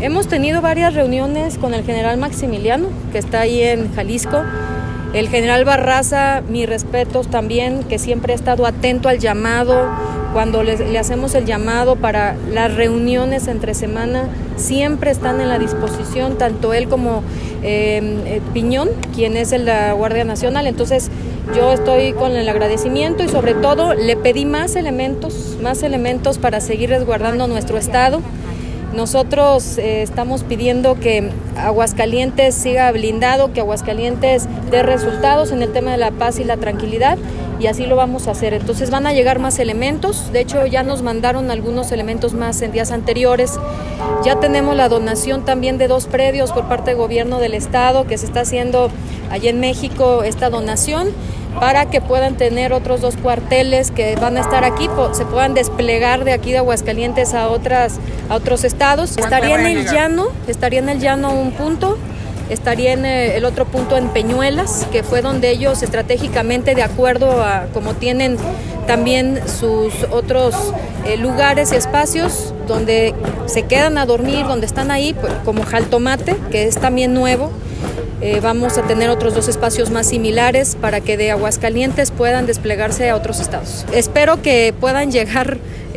Hemos tenido varias reuniones con el general Maximiliano, que está ahí en Jalisco. El general Barraza, mis respetos también, que siempre ha estado atento al llamado. Cuando le hacemos el llamado para las reuniones entre semana, siempre están en la disposición, tanto él como Piñón, quien es de la Guardia Nacional. Entonces yo estoy con el agradecimiento y sobre todo le pedí más elementos para seguir resguardando nuestro estado. Nosotros estamos pidiendo que Aguascalientes siga blindado, que Aguascalientes dé resultados en el tema de la paz y la tranquilidad, y así lo vamos a hacer. Entonces van a llegar más elementos, de hecho ya nos mandaron algunos elementos más en días anteriores. Ya tenemos la donación también de 2 predios por parte del gobierno del estado, que se está haciendo allá en México esta donación, para que puedan tener otros 2 cuarteles que van a estar aquí, se puedan desplegar de aquí de Aguascalientes a otros estados. Estaría en el llano un punto, estaría en el otro punto en Peñuelas, que fue donde ellos estratégicamente, de acuerdo a como tienen también sus otros lugares y espacios donde se quedan a dormir, donde están ahí, pues, como Jaltomate, que es también nuevo. Vamos a tener otros 2 espacios más similares para que de Aguascalientes puedan desplegarse a otros estados. Espero que puedan llegar,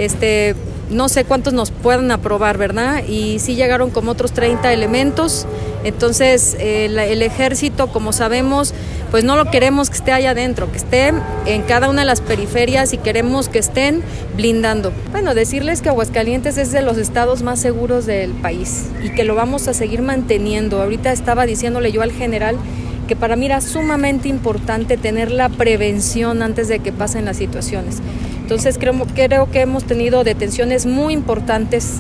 no sé cuántos nos puedan aprobar, ¿verdad? Y sí llegaron como otros 30 elementos. Entonces el ejército, como sabemos, pues no lo queremos que esté allá adentro, que esté en cada una de las periferias, y queremos que estén blindando. Bueno, decirles que Aguascalientes es de los estados más seguros del país y que lo vamos a seguir manteniendo. Ahorita estaba diciéndole yo al general que para mí era sumamente importante tener la prevención antes de que pasen las situaciones. Entonces creo que hemos tenido detenciones muy importantes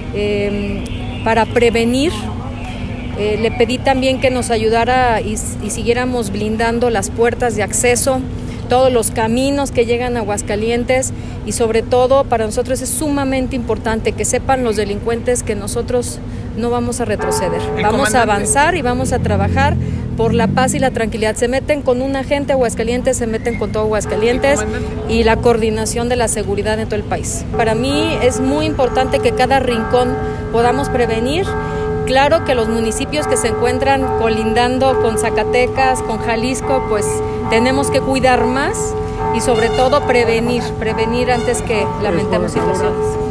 para prevenir. Le pedí también que nos ayudara y siguiéramos blindando las puertas de acceso, todos los caminos que llegan a Aguascalientes, y sobre todo para nosotros es sumamente importante que sepan los delincuentes que nosotros no vamos a retroceder. Vamos a avanzar y vamos a trabajar por la paz y la tranquilidad. Se meten con un agente Aguascalientes, se meten con todo Aguascalientes, y la coordinación de la seguridad en todo el país. Para mí es muy importante que cada rincón podamos prevenir. Claro que los municipios que se encuentran colindando con Zacatecas, con Jalisco, pues tenemos que cuidar más y sobre todo prevenir antes que lamentemos situaciones.